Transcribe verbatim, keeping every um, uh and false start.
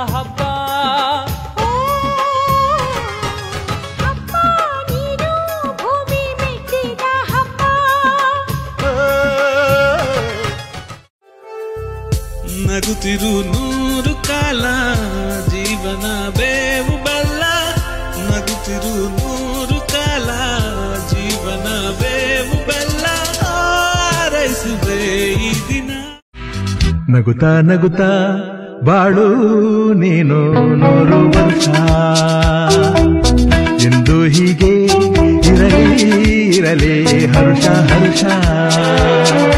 ಹಬ್ಬ. ಹಬ್ಬ ನೀನು ಭೂಮಿ ಮೆಟ್ಟಿದ ಹಬ್ಬ. ನಗುತ್ತಿರು ನೂರು ಕಾಲ ಜೀವನ ಬೇವು ಬೆಲ್ಲ. ನಗುತ್ತಿರು ನೂರು ಕಾಲ ಜೀವನ ಬೇವು ಬೆಲ್ಲ. ಹಾರೈಸುವೆ ಈ ದಿನ. ನಗುತ್ತಾ ನಗುತ್ತಾ ಬಾಳು ನೀನು ನೂರು ವರ್ಷ ಎಂದು ಹೀಗೆ ಇರಲಿ ಇರಲಿ ಹರ್ಷ ಹರ್ಷ.